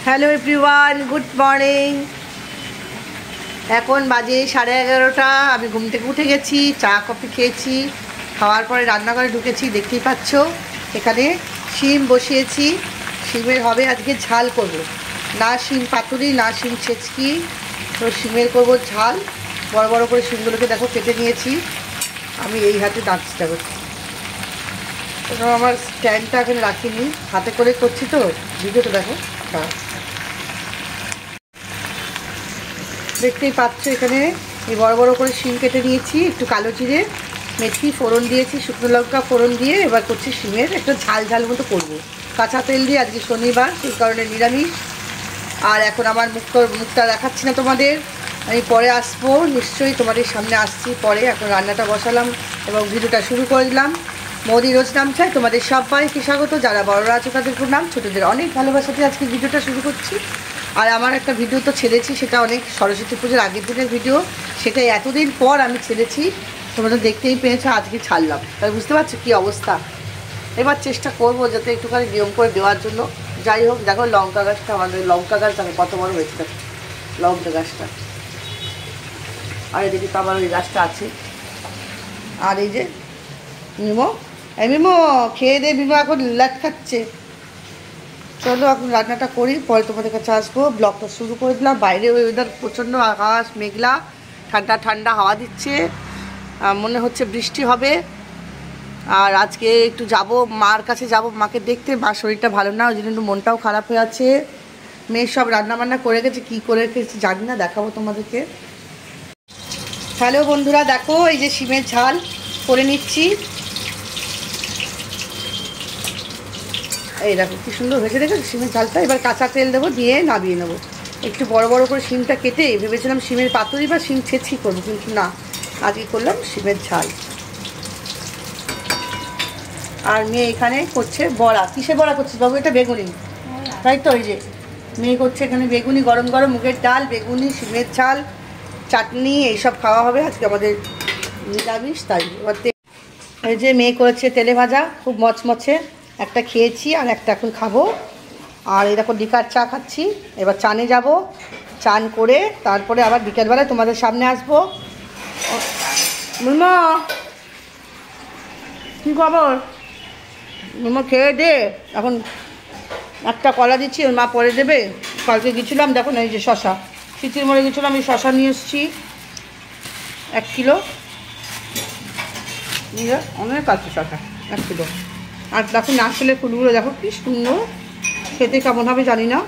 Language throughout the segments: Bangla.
Hello everyone, good morning. এখন বাজে 11:30। আমি ঘুম থেকে উঠে গেছি, চা কফি খেয়েছি, খাওয়ার পরে রান্নাঘরে ঢুকেছি। দেখতেই পাচ্ছ এখানে শিম বসিয়েছি। শিমের হবে আজকে ঝাল করব, না শিম পাতুরি না শিম ছেচকি, তো শিমের করব ঝাল। বড় বড় করে শিমগুলোকে দেখো কেটে নিয়েছি। আমি এই হাতে দাঁতটা করছি, আমার স্ট্যান্ডটা এখানে রাখিনি, হাতে করে করছি তো। ভিডিওটা দেখো, দেখতেই পাচ্ছ এখানে এই বড় বড় করে শিম কেটে নিয়েছি। একটু কালো জিরে মেথি ফোড়ন দিয়েছি, শুকনো লঙ্কা ফোড়ন দিয়ে এবার করছি শিমের একটা ঝাল ঝাল মতো করবো কাঁচা তেল দিয়ে। আজকে শনিবার, সেই কারণে নিরামিষ। আর এখন আমার মুখটা দেখাচ্ছি না তোমাদের, আমি পরে আসবো নিশ্চয়ই, তোমাদের সামনে আসছি পরে। এখন রান্নাটা বসালাম এবং ভিডিওটা শুরু করে দিলাম। মোদি রোজ নাম চাই, তোমাদের সবাইকে স্বাগত। যারা বড়রা আছে তাদের প্রণাম, ছোটোদের অনেক ভালোবাসাতে আজকে ভিডিওটা শুরু করছি। আর আমার একটা ভিডিও তো ছেড়েছি, সেটা অনেক সরস্বতী পুজোর আগের দিনের ভিডিও, সেটা এতদিন পর আমি ছেড়েছি, তোমরা তো দেখতেই পেয়েছো। আজকে ছাড়লাম, তাই বুঝতে পারছো কী অবস্থা। এবার চেষ্টা করবো যাতে একটুখানি নিয়ম করে দেওয়ার জন্য। যাই হোক, দেখো লঙ্কা গাছটা, আমাদের লঙ্কা গাছ দেখো কত বড় হয়েছে, দেখো লঙ্কা গাছটা। আর এদিকে তো আমার ওই গাছটা আছে। আর এই যে মিমো, এই মিমো খেয়ে দিয়ে মিমো এখন লাট খাচ্ছে। চলো এখন রান্নাটা করি, পরে তোমাদের কাছে আসবো। ব্লগটা শুরু করে দিলাম। বাইরে ওয়েদার প্রচণ্ড, আকাশ মেঘলা, ঠান্ডা ঠান্ডা হাওয়া দিচ্ছে, মনে হচ্ছে বৃষ্টি হবে। আর আজকে একটু যাব মার কাছে, যাব মাকে দেখতে। মার শরীরটা ভালো না, ওই জন্য একটু মনটাও খারাপ হয়ে আছে। মেয়ে সব রান্নাবান্না করে গেছে, কী করে রেখেছে জানি না, দেখাবো তোমাদেরকে। হ্যালো বন্ধুরা, দেখো এই যে শিমের ঝাল করে নিচ্ছি। এই দেখো কি সুন্দর হয়েছে, দেখো শিমের ঝালটা। এবার কাঁচা তেল দেবো, দিয়ে নামিয়ে নেবো। একটু বড় বড় করে শিমটা কেটে ভেবেছিলাম শিমের পাতুরি বা শিম ছেঁচি করবো, কিন্তু না, আজকে করলাম শিমের ঝাল। আর মেয়ে এখানে করছে বড়া। কিসের বড়া করছিস বাবু? এটা বেগুনি, তাই তো? এই যে মেয়ে করছে এখানে বেগুনি, গরম গরম মুগের ডাল, বেগুনি, শিমের ঝাল, চাটনি, এইসব খাওয়া হবে আজকে আমাদের নিরামিষ। তাই এবার এই যে মেয়ে করেছে তেলে ভাজা, খুব মচমচে। একটা খেয়েছি আর একটা এখন খাবো। আর এরকম লিকার চা খাচ্ছি। এবার চানে যাব, চান করে তারপরে আবার বিকেলবেলায় তোমাদের সামনে আসবো। মিমা কী খবর? মিমা খেয়ে দে, এখন একটা কলা দিচ্ছি, ওর মা পরে দেবে। কালকে গেছিলাম, দেখো না এই যে শশা, শীতের মরে গেছিলাম, আমি শশা নিয়ে এসেছি 1 কিলো নিয়ে, অনেক আছে শশা 1 কিলো। আর দেখো নারকেলের ফুলগুলো দেখো কি সুন্দর, খেতে কেমন হবে জানি না।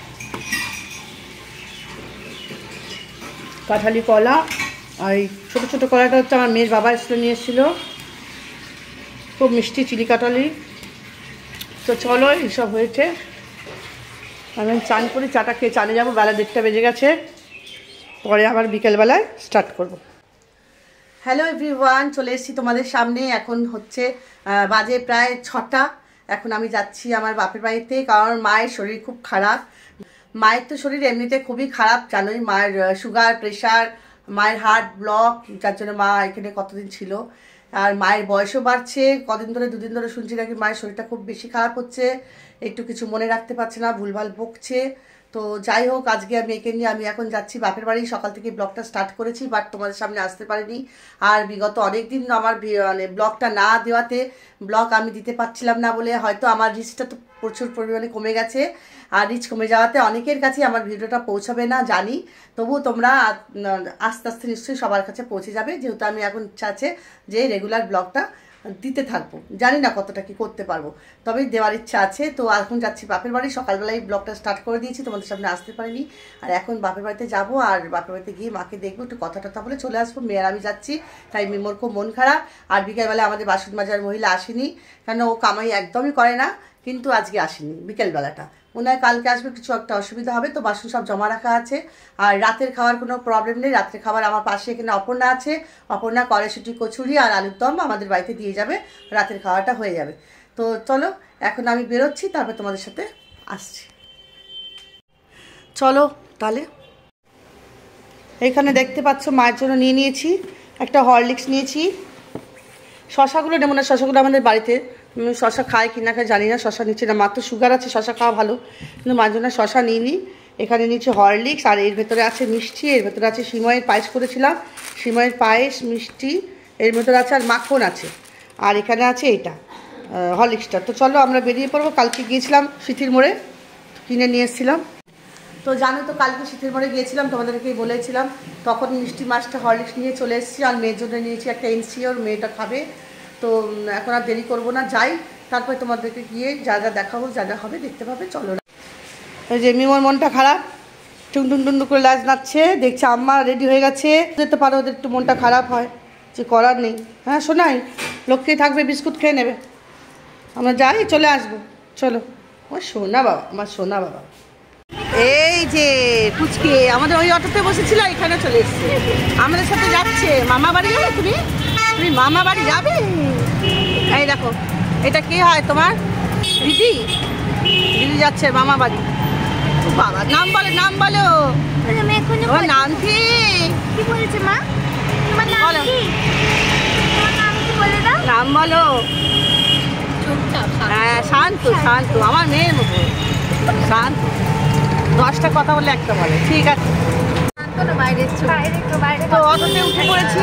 কাঁঠালি কলা, আর এই ছোটো ছোটো কলাটা হচ্ছে আমার মেয়ের বাবা এসে নিয়ে এসেছিলো, খুব মিষ্টি চিলি কাঁঠালি। তো চলো এইসব হয়েছে, আমি চান করি, চাটা খেয়ে চানে যাবো। বেলা 1:30 বেজে গেছে, পরে আবার বিকেলবেলায় স্টার্ট করব। হ্যালো এভরিওয়ান, চলে এসেছি তোমাদের সামনে। এখন হচ্ছে বাজে প্রায় 6টা। এখন আমি যাচ্ছি আমার বাপের বাড়িতে, কারণ মায়ের শরীর খুব খারাপ। মায়ের তো শরীর এমনিতে খুবই খারাপ, জানোই, মায়ের সুগার, প্রেশার, মায়ের হার্ট ব্লক, যার জন্য মা এখানে কতদিন ছিল। আর মায়ের বয়সও বাড়ছে, কদিন ধরে 2 দিন ধরে শুনছি নাকি মায়ের শরীরটা খুব বেশি খারাপ হচ্ছে, একটু কিছু মনে রাখতে পারছে না, ভুলভাল বকছে। তো যাই হোক, আজকে আমি একে নিয়ে আমি এখন যাচ্ছি বাপের বাড়ি। সকাল থেকে ব্লগটা স্টার্ট করেছি, বাট তোমাদের সামনে আসতে পারিনি। আর বিগত অনেক দিন আমার মানে ব্লগটা না দেওয়াতে, ব্লগ আমি দিতে পারছিলাম না বলে হয়তো আমার রিচটা তো প্রচুর পরিমাণে কমে গেছে। আর রিচ কমে যাওয়াতে অনেকের কাছে আমার ভিডিওটা পৌঁছাবে না জানি, তবুও তোমরা আস্তে আস্তে নিশ্চয়ই সবার কাছে পৌঁছে যাবে, যেহেতু আমি এখন ইচ্ছা আছে যে রেগুলার ব্লগটা দিতে থাকবো। জানি না কতটা কি করতে পারবো, তবে দেওয়ার ইচ্ছা আছে। তো এখন যাচ্ছি বাপের বাড়ি, সকালবেলায় ব্লগটা স্টার্ট করে দিয়েছি, তোমাদের সামনে আসতে পারিনি। আর এখন বাপের বাড়িতে যাবো, আর বাপের বাড়িতে গিয়ে মাকে দেখবো, একটু কথা টথা বলে চলে আসবো। মেয়ের আমি যাচ্ছি, তাই মেমোর খুব মন খারাপ। আর বিকেলবেলা আমাদের বাসন মাজার মহিলা আসেনি, কেন ও কামাই একদমই করে না, কিন্তু আজকে আসেনি বিকেলবেলাটা। মনে হয় কালকে আসবে, কিছু একটা অসুবিধা হবে, তো বাসন সব জমা রাখা আছে। আর রাতের খাওয়ার কোনো প্রবলেম নেই, রাতের খাবার আমার পাশে এখানে অপর্ণা আছে, অপর্ণা কড়াইশুঁটি কচুরি আর আলুর দম আমাদের বাড়িতে দিয়ে যাবে, রাতের খাওয়াটা হয়ে যাবে। তো চলো এখন আমি বেরোচ্ছি, তারপর তোমাদের সাথে আসছি। চলো তাহলে। এইখানে দেখতে পাচ্ছ মায়ের জন্য নিয়েছি একটা হরলিক্স নিয়েছি। শশাগুলো নেব না, শশাগুলো আমাদের বাড়িতে শশা খায় কি না খায় জানি না, শশা নিচ্ছে না, মার তো সুগার আছে, শশা খাওয়া ভালো, কিন্তু মার জন্য শশা নিইনি। এখানে নিচ্ছে হরলিক্স, আর এর ভেতরে আছে মিষ্টি, এর ভেতরে আছে সিময়ের পায়েস করেছিলাম, সিময়ের পায়েস, মিষ্টি এর ভেতরে আছে, আর মাখন আছে, আর এখানে আছে এইটা হরলিক্সটা। তো চলো আমরা বেরিয়ে পড়বো। কালকে গিয়েছিলাম সিথির মোড়ে, কিনে নিয়ে এসেছিলাম। তো জানো তো কালকে সিথির মোড়ে গিয়েছিলাম, তোমাদেরকেই বলেছিলাম, তখন মিষ্টি মাছটা হরলিক্স নিয়ে চলে এসেছি, আর মেয়ের জন্য নিয়েছি একটা এনসিওর, মেয়েটা খাবে। তো এখন আর দেরি করবো না, যাই, তারপরে তোমাদেরকে গিয়ে যা যা দেখাবো, যা যা হবে দেখতে পাবে। চলো। এই যে মিমোর মনটা খারাপ, টুনটুন টুন করে লাজ নাচ্ছে, দেখছে আম্মা রেডি হয়ে গেছে, যেতে পারো, ওদের একটু মনটা খারাপ হয়, যে করার নেই। হ্যাঁ শোনাই, লক্ষ্যেই থাকবে, বিস্কুট খেয়ে নেবে, আমরা যাই, চলে আসবো। চলো। ও সোনা বাবা, আমার সোনা বাবা। এই যে পুচকে আমাদের ওই অটোতে বসেছিল, এখানে চলে এসছে, আমাদের সাথে যাচ্ছে। মামা বাড়ি যাবে তুমি? তুমি মামা বাড়ি যাবে? এই দেখো, এটা কি হয় তোমার? দিদি, দিদি যাচ্ছে মামা বাড়ি। বাবা নাম বলো, নাম বলো, ওর নাম কি? কি বলেছে মা? তোমার নাম বলো। কি? তোমার নাম কি বলে দাও? নাম বলো। হ্যাঁ শান্ত, শান্ত, আমার মেয়ের মতো শান্ত, 10টা কথা বলে একটা বলে। ঠিক আছে, বাইরে বাইরে তো অটোতে উঠে পড়েছি।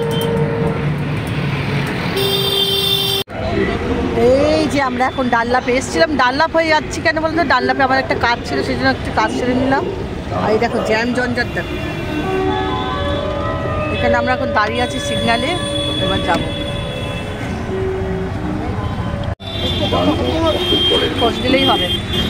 এই যে আমরা এখন ডানলাপে এসেছিলাম, ডানলাপ হয়ে যাচ্ছি কেন বলতো, ডানলাপে আমার একটা কাজ ছিল, সেই জন্য একটু কাজ সেরে নিলাম। আর এই দেখো জ্যাম জঞ্জাট দেখো, এখানে আমরা এখন দাঁড়িয়ে আছি সিগনালে, এবার যাবো। খোঁজ দিলেই হবে।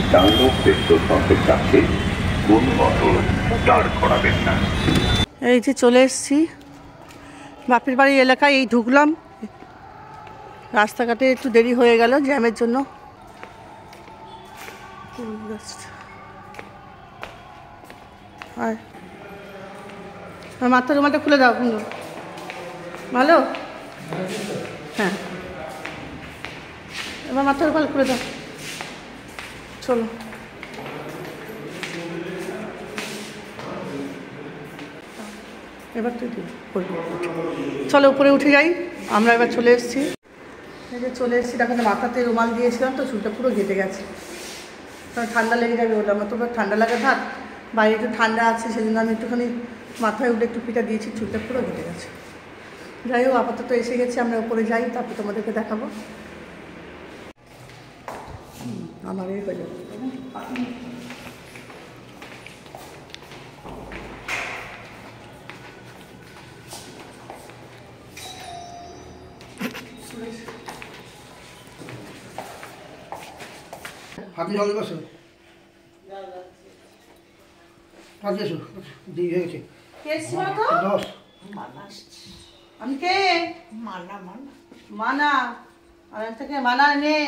এই যে চলে এসছি বাপের বাড়ি এলাকায়, এই ঢুকলাম, রাস্তাঘাটে একটু দেরি হয়ে গেল জ্যামের জন্য। আর মাথার রুমালটা খুলে দাও, কিন্তু ভালো। হ্যাঁ এবার মাথার রুমাল খুলে দাও, চলো। এবার তুই চলো উপরে উঠে যাই, আমরা এবার চলে এসেছি। এই যে চলে এসেছি, দেখো মাথাতে রুমাল দিয়েছিলাম তো চুলটা পুরো ঘেটে গেছে, কারণ ঠান্ডা লেগে যাবে ওটা, আমার তো ঠান্ডা লাগে, থাক বাইরে একটু ঠান্ডা আছে, সেজন্য আমি একটুখানি মাথায় উঠে একটু পিঠা দিয়েছি, চুলটা পুরো ঘেটে গেছে। যাই হোক আপাতত এসে গেছি, আমরা উপরে যাই, তারপর তোমাদেরকে দেখাবো। আমার এই হয়ে যাবে। আপনি জল বসুন, দিয়ে গেছে 10। আমি কে? মানা, আর থেকে মানার মেয়ে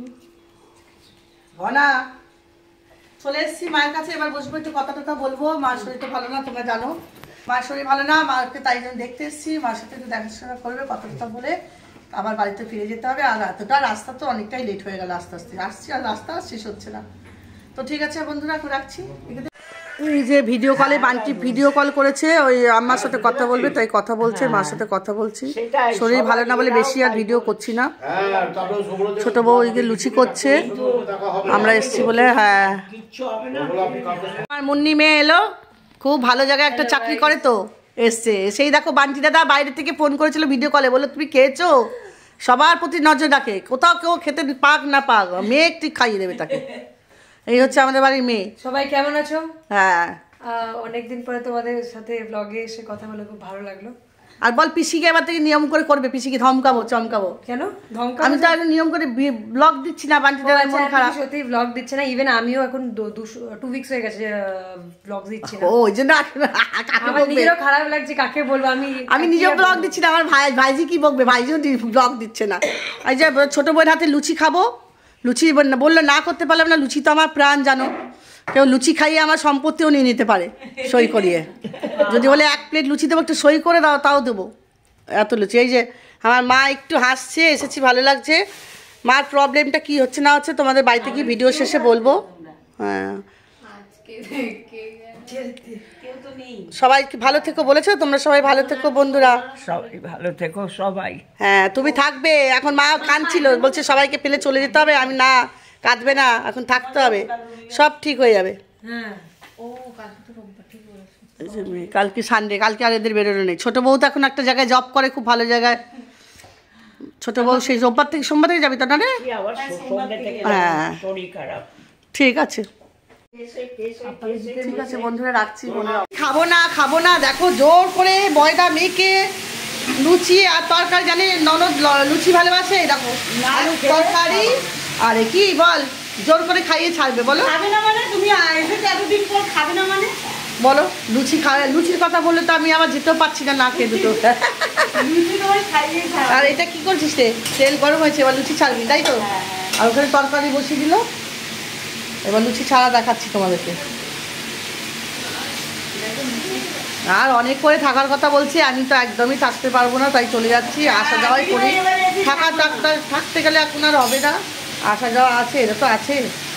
ঘনা। চলে এসেছি মায়ের কাছে, এবার বসবো, একটু কথা টথা বলবো। মার শরীরটা ভালো না, তোমরা জানো মার শরীর ভালো না, মাকে তাই জন্য দেখতে এসেছি, মার সাথে একটু দেখাশোনা করবে, কথা টথা বলে আবার বাড়িতে ফিরে যেতে হবে। আর এতটা রাস্তা তো অনেকটাই লেট হয়ে গেল, আস্তে আস্তে আসছি, আর রাস্তা শেষ হচ্ছে না। তো ঠিক আছে বন্ধুরা, এখন রাখছি। এই যে ভিডিও কলে বান্টি ভিডিও কল করেছে, ওই আম্মার সাথে কথা বলবে, তাই কথা বলছে, মার সাথে কথা বলছি। শরীর ভালো না বলে বেশি আর ভিডিও করছি না। ছোট বউ ওইদিকে লুচি করছে, আমরা এসছি বলে। হ্যাঁ আমার মুন্নি মেয়ে এলো, খুব ভালো জায়গায় একটা চাকরি করে, তো এসছে। সেই দেখো বান্টি দাদা বাইরে থেকে ফোন করেছিল ভিডিও কলে, বললো তুমি খেয়েছো? সবার প্রতি নজর রাখে, কোথাও কেউ খেতে পাক না পাক, মেয়ে একটু খাইয়ে দেবে তাকে। এই হচ্ছে আমাদের বাড়ির মেয়ে। সবাই কেমন আছো? হ্যাঁ অনেকদিন পরে তোমাদের সাথে ব্লগে এসে কথা বলে খুব ভালো লাগলো। আর বল পিসিকে এবার থেকে নিয়ম করে করবে, পিসিকে ধমকাবো চমকাবো। কেন ধমকাবো? আমি তো এখন নিয়ম করে ব্লগ দিচ্ছি না, বান্টিটার মন খারাপ। সত্যি ব্লগ দিচ্ছে না, ইভেন আমিও এখন 2 উইকস হয়ে গেছে ব্লগ দিচ্ছি না। ও ওই জন্য আমার নিজেরও খারাপ লাগছে, কাকে বলবো। আমি নিজেও ব্লগ দিচ্ছি না, আমার ভাইজি কি বকবে, ভাইজিও ব্লগ দিচ্ছে না। এই যে ছোট বউয়ের হাতে লুচি খাবো, লুচি বললো না করতে পারলাম না, লুচি তো আমার প্রাণ জানো, কেউ লুচি খাইয়ে আমার সম্পত্তিও নিয়ে নিতে পারে সই করিয়ে। যদি বলে 1 প্লেট লুচি দেবো, একটু সই করে দাও, তাও দেবো, এত লুচি। এই যে আমার মা একটু হাসছে, এসেছি ভালো লাগছে। মার প্রবলেমটা কি হচ্ছে না হচ্ছে তোমাদের বাড়িতে কি ভিডিও শেষে বলবো। হ্যাঁ সবাই কি ভালো থেকো বলেছো? তোমরা সবাই ভালো থেকো বন্ধুরা। সবাই ভালো থেকো সবাই। হ্যাঁ তুমি থাকবে, এখন মা কাঁদছিল, বলছে সবাইকে ফেলে চলে যেতে হবে। আমি না, কাঁদবে না, এখন থাকতে হবে, সব ঠিক হয়ে যাবে। কালকে সানডে, কালকে আর এদের বেরোনো নেই। ছোট বউ তো এখন একটা জায়গায় জব করে, খুব ভালো জায়গায়। ছোট বউ সেই সোমবার থেকে যাবি তো না রে? হ্যাঁ ঠিক আছে, ঠিক আছে বন্ধুরা, রাখছি। খাবো না দেখো, জোর করে ময়দা মেখে লুচি আর তরকারি, জানি ননদ লুচি ভালোবাসে, দেখো আলুর তরকারি। আরে কি বল, জোর করে খাইয়ে ছাড়বে বলো? খাবে না মানে? তুমি এসেছো এতদিন পর, খাবে না মানে? বলো, লুচির কথা বললে তো আমি আবার যেতেও পারছি না, না খেয়ে দুটো। আর এটা কি করছিস রে? তেল গরম হয়েছে, এবার লুচি ছাড়বি তাই তো? আর ওখানে তরকারি বসিয়ে দিল, এবার লুচি ছাড়া দেখাচ্ছি তোমাদেরকে। আর অনেক করে থাকার কথা বলছি, আমি তো একদমই থাকতে পারবো না, তাই চলে যাচ্ছি। আসা যাওয়াই করি, থাকতে গেলে এখন আর হবে না। আসা যাওয়া আছে, এটা তো আছে।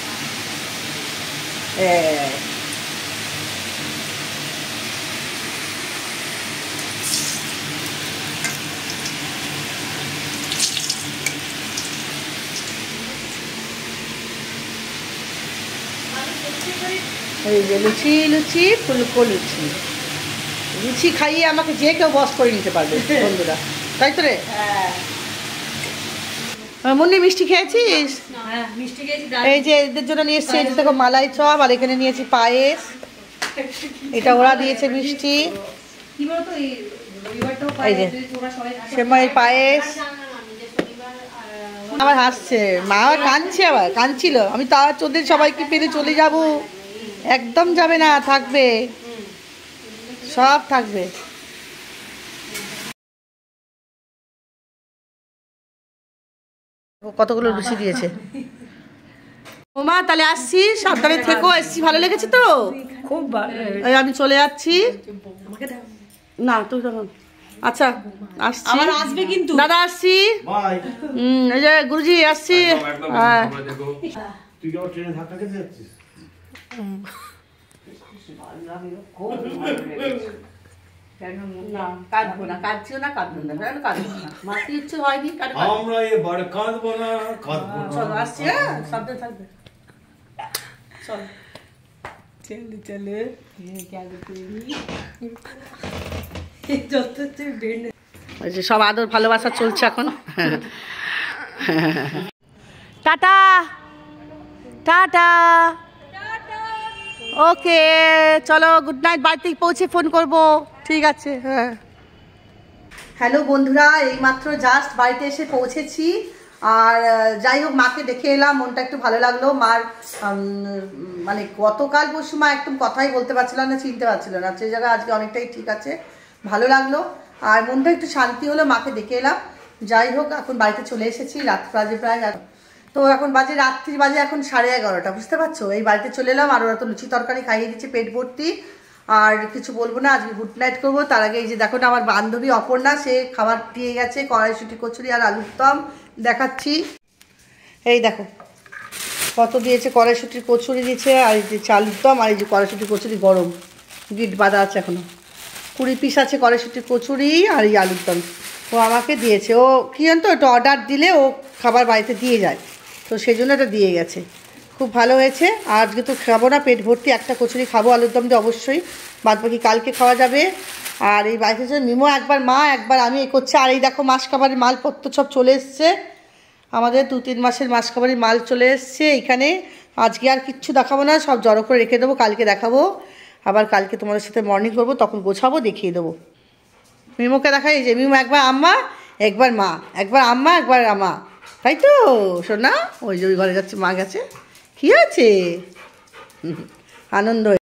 এই যে লুচি ফুলকো লুচি খাইয়ে আমাকে যে কেউ বস করে নিতে পারবে বন্ধুরা, তাই তো রে? মুন্নি মিষ্টি খেয়েছিস? এই যে এদের জন্য নিয়ে এসছি, এই যে দেখো মালাই চপ, আর এখানে নিয়েছি পায়েস। এটা ওরা দিয়েছে মিষ্টি, এই যে সেমাই পায়েস। আবার হাসছে মা, আবার কাঁদছে, আবার কাঁদছিল। আমি তা তোদের সবাইকে পেলে চলে যাব, একদম যাবে না, থাকবে, সব থাকবে। কতগুলো লুচি দিয়েছে। ওমা তাহলে আসছি, সাবধানে থেকো। এসছি, ভালো লেগেছে তো? খুব ভালো। আমি চলে যাচ্ছি। না তুই তখন, আচ্ছা আসছি, আবার আসবে কিন্তু দাদা, আসছি। বাই। এই যে গুরুজি আসছি। হ্যাঁ তুই কি আবার ট্রেনে ধাক্কা খেতে যাচ্ছিস? না কাঁদবো না, কাঁদছিও না, কাঁদবো না, কাঁদবো না, মারতে ইচ্ছে হয়নি। আমরা এবার কাঁদবো না, কাঁদবো না। চলো আসছি, হ্যাঁ সাবধানে থাকবে, চলো। চলে ওই যে সব আদর ভালোবাসা চলছে এখন। টাটা টাটা, ওকে চলো, গুড নাইট। বাড়িতে পৌঁছে ফোন করব, ঠিক আছে? হ্যাঁ হ্যালো বন্ধুরা, এইমাত্র জাস্ট বাড়িতে এসে পৌঁছেছি। আর যাই হোক, মাকে দেখে এলাম, মনটা একটু ভালো লাগলো। মার মানে গতকাল পরশু মা একদম কথাই বলতে পারছিল না, চিনতে পারছিল না, সেই জায়গায় আজকে অনেকটাই ঠিক আছে, ভালো লাগলো। আর মনটা একটু শান্তি হলো, মাকে দেখে এলাম। যাই হোক, এখন বাড়িতে চলে এসেছি, রাত বাজে প্রায়, তো এখন রাত্রি বাজে এখন 11:30, বুঝতে পারছো? এই বাড়িতে চলে এলাম, আর ওরা তো লুচি তরকারি খাইয়ে দিচ্ছে পেট ভর্তি। আর কিছু বলবো না, আজকে গুড নাইট করবো। তার আগে এই যে দেখো না, আমার বান্ধবী অপর্ণা, সে খাবার দিয়ে গেছে, কড়াইশুঁটি কচুরি আর আলুর দম দেখাচ্ছি। এই দেখো কত দিয়েছে, কড়াইশুঁটির কচুরি দিয়েছে, আর এই যে আলুর দম, আর এই যে কড়াইশুঁটির কচুরি গরম, গিট বাঁধা আছে এখনো, 20 পিস আছে কড়াইশুঁটির কচুরি আর এই আলুর দম। ও আমাকে দিয়েছে, ও কী জানতো, এটা অর্ডার দিলে ও খাবার বাড়িতে দিয়ে যায়, তো সেই জন্য এটা দিয়ে গেছে, খুব ভালো হয়েছে। আর আজকে তো খাবো না, পেট ভর্তি, একটা কচুরি খাবো আলুর দম দিয়ে অবশ্যই, বাদ বাকি কালকে খাওয়া যাবে। আর এই বাড়িতে যে মিমো একবার মা একবার আমি এ করছে। আর এই দেখো মাসকাবারির মালপত্র সব চলে এসছে, আমাদের 2-3 মাসের মাসকাবারির মাল চলে এসছে এইখানে। আজকে আর কিচ্ছু দেখাবো না, সব জড়ো করে রেখে দেবো, কালকে দেখাবো। আবার কালকে তোমাদের সাথে মর্নিং করবো, তখন গোছাবো, দেখিয়ে দেবো। মিমোকে দেখাই, এই যে মিমো একবার আম্মা একবার মা, একবার আম্মা একবার আমা, তাই তো শোনা? ওই যে ওই ঘরে যাচ্ছে, মা গেছে, কি আছে, আনন্দ।